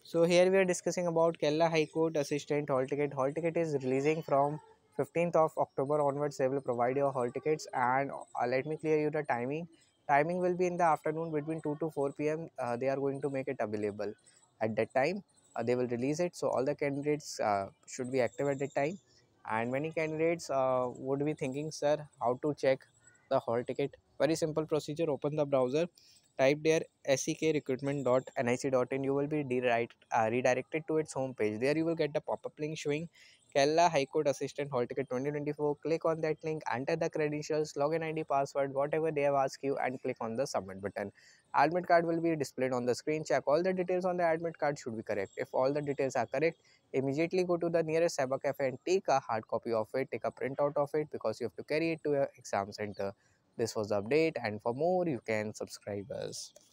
So here we are discussing about Kerala High Court Assistant Hall Ticket. Hall Ticket is releasing from 15th of October onwards. They will provide your hall tickets, and let me clear you the timing. Timing will be in the afternoon between 2 to 4 p.m. They are going to make it available at that time. They will release it, so all the candidates should be active at that time. And many candidates would be thinking, sir, how to check the hall ticket? Very simple procedure. Open the browser, type there sekrecruitment.nic.in. You will be redirected to its homepage. There you will get the pop-up link showing Kerala High Court Assistant Hall Ticket 2024. Click on that link, enter the credentials, login ID, password, whatever they have asked you, and click on the submit button. Admit card will be displayed on the screen. Check all the details on the admit card should be correct. If all the details are correct, immediately go to the nearest cyber cafe and take a hard copy of it, take a printout of it, because you have to carry it to your exam center. This was the update, and for more you can subscribe us.